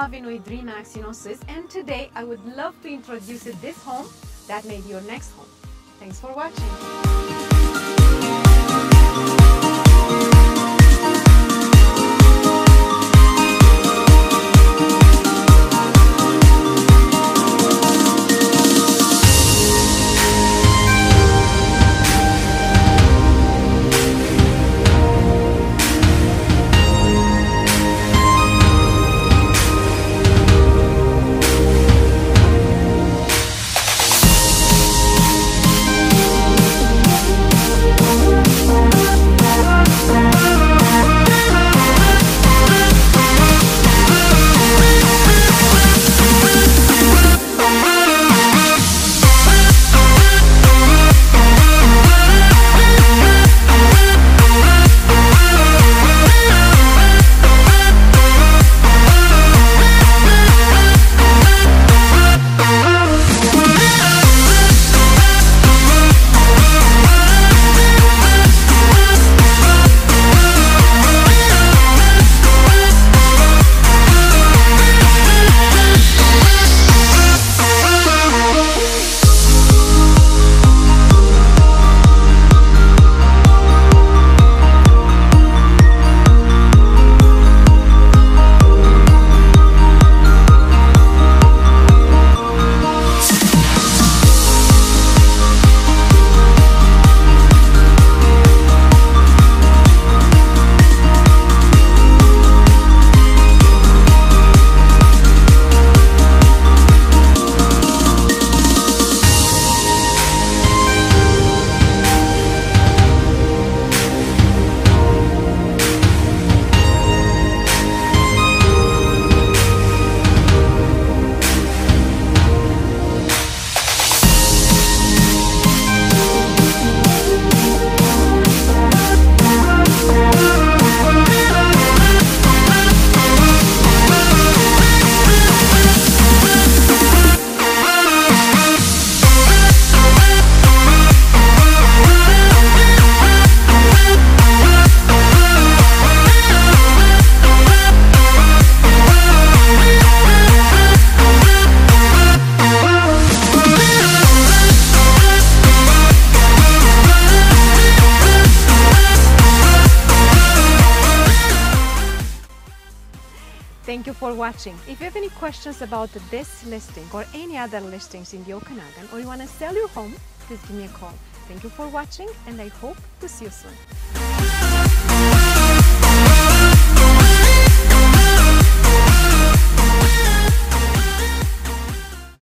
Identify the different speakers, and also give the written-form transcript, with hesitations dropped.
Speaker 1: Avinui Dreamax in Ossoyoos, and today I would love to introduce you this home that may be your next home. Thanks for watching. Thank you for watching. If you have any questions about this listing or any other listings in the Okanagan, or you want to sell your home, please give me a call. Thank you for watching, and I hope to see you soon.